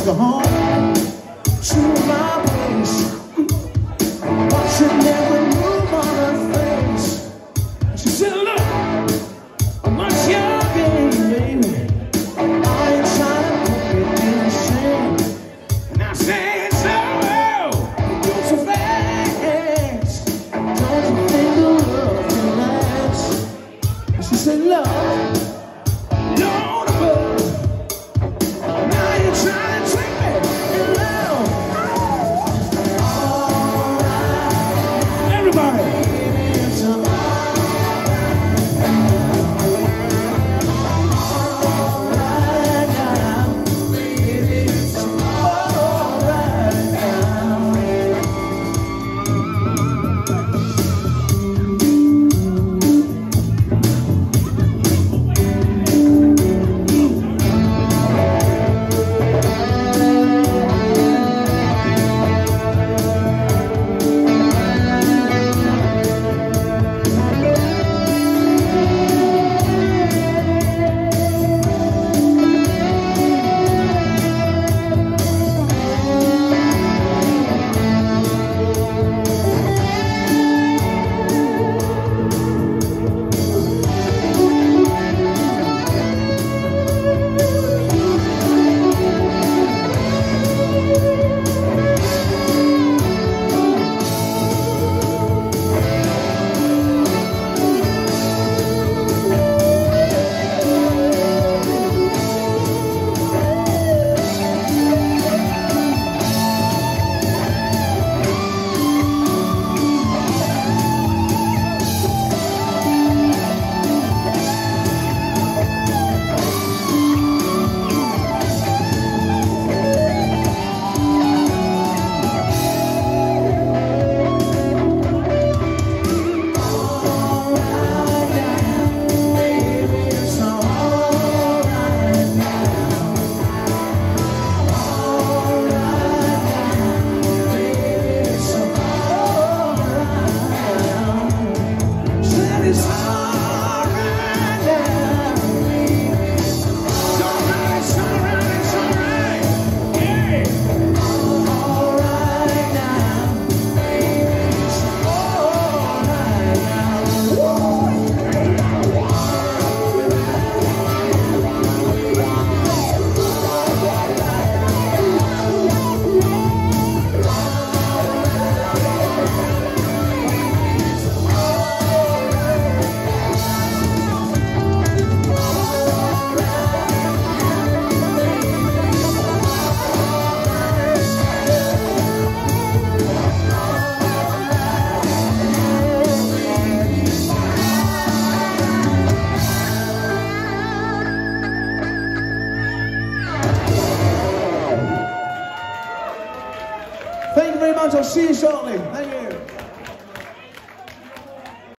her home to my place. Watching every move on her face. She said, look, what's your game, baby? I ain't trying to put it in a shame. And I said, so, you're so fast. Don't you think the love can last? And she said, love. Thank you very much. I'll see you shortly. Thank you.